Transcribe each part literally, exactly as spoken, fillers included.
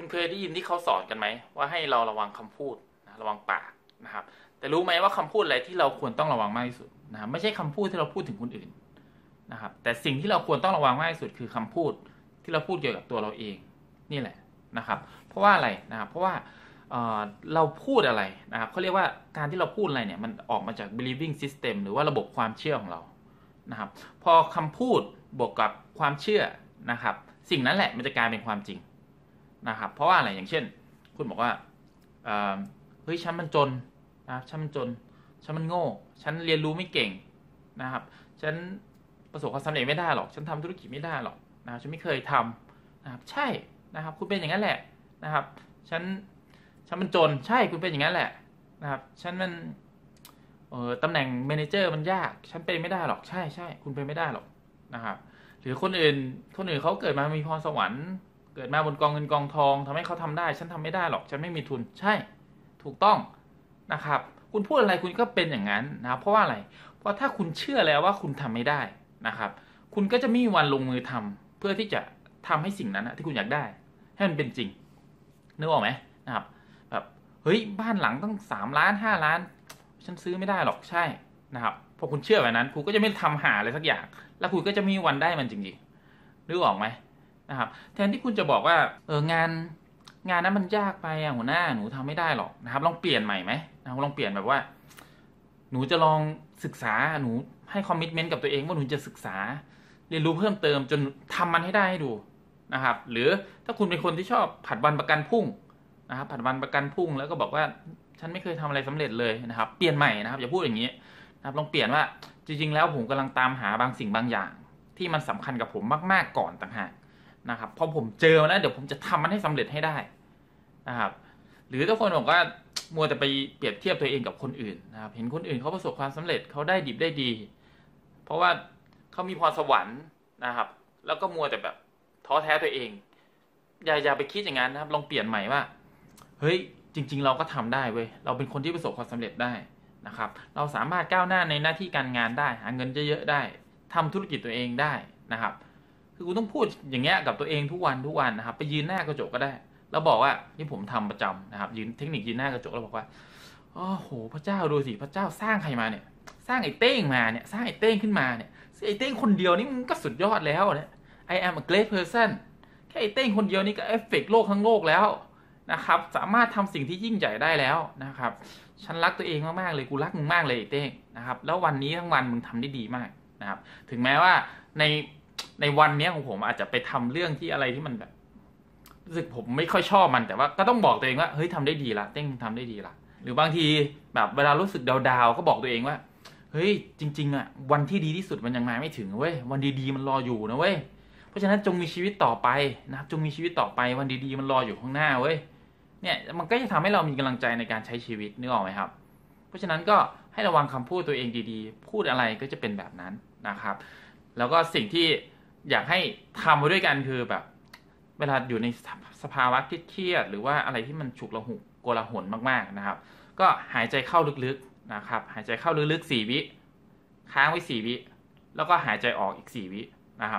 คุณเคยได้ยินที่เขาสอนกันไหมว่าให้เราระวังคำพูดนะระวังปากนะครับแต่รู้ไหมว่าคำพูดอะไรที่เราควรต้องระวังมากที่สุดนะครับไม่ใช่คำพูดที่เราพูดถึงคนอื่นนะครับแต่สิ่งที่เราควรต้องระวังมากที่สุดคือคำพูดที่เราพูดเกี่ยวกับตัวเราเองนี่แหละนะครับเพราะว่าอะไรนะครับเพราะว่าเเราพูดอะไรนะครับเขาเรียกว่าการที่เราพูดอะไรเนี่ยมันออกมาจาก believing system หรือว่าระบบความเชื่อของเรานะครับพอคำพูดบวกกับความเชื่อนะครับสิ่งนั้นแหละมันจะกลายเป็นความจริงนะครับเพราะว่าอะไรอย่างเช่นคุณบอกว่าเฮ้ยฉันมันจนนะครับฉันมันจนฉันมันโง่ฉันเรียนรู้ไม่เก่งนะครับฉันประสบความสำเร็จไม่ได้หรอกฉันทำธุรกิจไม่ได้หรอกนะครับฉันไม่เคยทำนะครับใช่นะครับคุณเป็นอย่างนั้นแหละนะครับฉันฉันมันจนใช่คุณเป็นอย่างนั้นแหละนะครับฉันมันเออตำแหน่งเมเนเจอร์มันยากฉันเป็นไม่ได้หรอกใช่ใช่คุณเป็นไม่ได้หรอกนะครับหรือคนอื่นคนอื่นเขาเกิดมามีพรสวรรค์เกิดมาบนกองเงินกองทองทำให้เขาทำได้ฉันทำไม่ได้หรอกฉันไม่มีทุนใช่ถูกต้องนะครับคุณพูดอะไรคุณก็เป็นอย่างนั้นนะครับเพราะว่าอะไรเพราะถ้าคุณเชื่อแล้วว่าคุณทำไม่ได้นะครับคุณก็จะไม่มีวันลงมือทำเพื่อที่จะทำให้สิ่งนั้นที่คุณอยากได้ให้มันเป็นจริงนึกออกไหมนะครับแบบเฮ้ยบ้านหลังต้องสามล้านห้าล้านฉันซื้อไม่ได้หรอกใช่นะครับพอคุณเชื่อแบบนั้นคุณก็จะไม่ทำหาอะไรสักอย่างแล้วคุณก็จะมีวันได้มันจริงๆนึกออกไหมนะครับแทนที่คุณจะบอกว่าเอองานงานนั้นมันยากไปอ่ะหัวหน้าหนูทำไม่ได้หรอกนะครับลองเปลี่ยนใหม่ไหมนะครับลองเปลี่ยนแบบว่าหนูจะลองศึกษาหนูให้คอมมิตเมนต์กับตัวเองว่าหนูจะศึกษาเรียนรู้เพิ่มเติมจนทำมันให้ได้ให้ดูนะครับหรือถ้าคุณเป็นคนที่ชอบผัดวันประกันพรุ่งนะครับผัดวันประกันพรุ่งแล้วก็บอกว่าฉันไม่เคยทำอะไรสำเร็จเลยนะครับเปลี่ยนใหม่นะครับอย่าพูดอย่างนี้นะครับลองเปลี่ยนว่าจริงๆแล้วผมกำลังตามหาบางสิ่งบางอย่างที่มันสำคัญกับผมมากๆก่อนต่างหากนะครับพอผมเจอแล้วเดี๋ยวผมจะทำมันให้สำเร็จให้ได้นะครับหรือถ้าคนบอกว่ามัวแต่ไปเปรียบเทียบตัวเองกับคนอื่นนะครับเห็นคนอื่นเขาประสบความสำเร็จเขาได้ดิบได้ดีเพราะว่าเขามีพรสวรรค์นะครับแล้วก็มัวแต่แบบท้อแท้ตัวเองอย่าอย่าไปคิดอย่างนั้นนะครับลองเปลี่ยนใหม่ว่าเฮ้ยจริงๆเราก็ทำได้เว้ยเราเป็นคนที่ประสบความสำเร็จได้นะครับเราสามารถก้าวหน้าในหน้าที่การงานได้หาเงินเยอะๆได้ทำธุรกิจตัวเองได้นะครับคือคุณต้องพูดอย่างเงี้ยกับตัวเองทุกวันทุกวันนะครับไปยืนหน้ากระจกก็ได้แล้วบอกว่านี่ผมทำประจำนะครับยืนเทคนิคยืนหน้ากระจกแล้วบอกว่าโอ้โหพระเจ้าดูสิพระเจ้าสร้างใครมาเนี่ยสร้างไอ้เต้งมาเนี่ยสร้างไอ้เต้งขึ้นมาเนี่ยไอ้เต้งคนเดียวนี่มันก็สุดยอดแล้วเนี่ย I am a great person แค่ไอ้เต้งคนเดียวนี่ก็เอฟเฟกต์โลกทั้งโลกแล้วนะครับสามารถทำสิ่งที่ยิ่งใหญ่ได้แล้วนะครับฉันรักตัวเองมากๆเลยกูรักมึงมากเลยไอ้เต้งนะครับแล้ววันนี้ทั้งวันมึงทำได้ดีมากนะครับถึงแม้ว่าในในวันนี้ของผมอาจจะไปทำเรื่องที่อะไรที่มันแบบรู้สึกผมไม่ค่อยชอบมันแต่ว่าก็ต้องบอกตัวเองว่าเฮ้ยทำได้ดีละเต้งทำได้ดีละหรือบางทีแบบเวลารู้สึกดาวๆก็บอกตัวเองว่าเฮ้ยจริงๆอ่ะวันที่ดีที่สุดมันยังมาไม่ถึงเว้ยวันดีๆมันรออยู่นะเว้ยเพราะฉะนั้นจงมีชีวิตต่อไปนะครับจงมีชีวิตต่อไปวันดีๆมันรออยู่ข้างหน้าเว้ยเนี่ยมันก็จะทำให้เรามีกำลังใจในการใช้ชีวิตนึกออกไหมครับเพราะฉะนั้นก็ให้ระวังคำพูดตัวเองดีๆพูดอะไรก็จะเป็นแบบนั้นนะครับแล้วก็สิ่งที่อยากให้ทำมาด้วยกันคือแบบเวลาอยู่ในสภาวะเครียดหรือว่าอะไรที่มันฉุกละหุกโกลาหลมากๆนะครับก็หายใจเข้าลึกๆนะครับหายใจเข้าลึกๆสี่วิค้างไว้สี่วิแล้วก็หายใจออกอีกสี่วินะครับ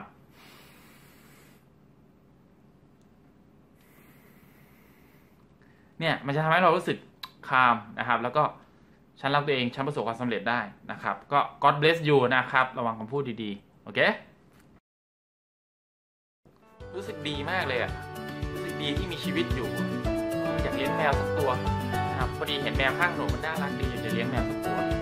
เนี่ยมันจะทำให้เรารู้สึกคามนะครับแล้วก็ฉันรักตัวเองฉันประสบความสำเร็จได้นะครับก็ God bless you นะครับระวังคำพูดดีๆโอเครู้สึกดีมากเลยอ่ะรู้สึกดีที่มีชีวิตอยู่อยากเลี้ยงแมวสักตัวนะครับพอดีเห็นแมวข้างถนนมันน่ารักดีอยากจะเลี้ยงแมวสักตัว